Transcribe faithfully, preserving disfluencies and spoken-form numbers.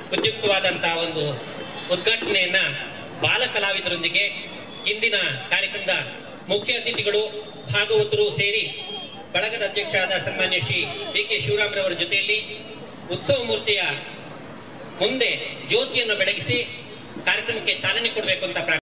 ಉದ್ಯುಕ್ತವಾದಂತಹ ಒಂದು ಉದ್ಘಾಟನೆಯನ್ನ ಬಾಲ ಕಲಾವಿದರೊಂದಿಗೆ ಇಂದಿನ ಕಾರ್ಯಕ್ರಮದ ಮುಖ್ಯ ಅತಿಥಿಗಳು ಭಾಗವತರು ಸೇರಿ ಬಳಗದ ಅಧ್ಯಕ್ಷರಾದ ಸನ್ಮಾನ್ಯ ಶ್ರೀ ಡಿ ಕೆ ಶಿವರಾಮ್ರವರ ಜೊತೆಯಲ್ಲಿ ಉತ್ಸವ ಮೂರ್ತಿಯ ಮುಂದೆ ಜ್ಯೋತಿಯನ್ನು ಬೆಳಗಿಸಿ ಕಾರ್ಯಕ್ರಮಕ್ಕೆ ಚಾಲನೆ ಕೊಡಬೇಕು ಅಂತ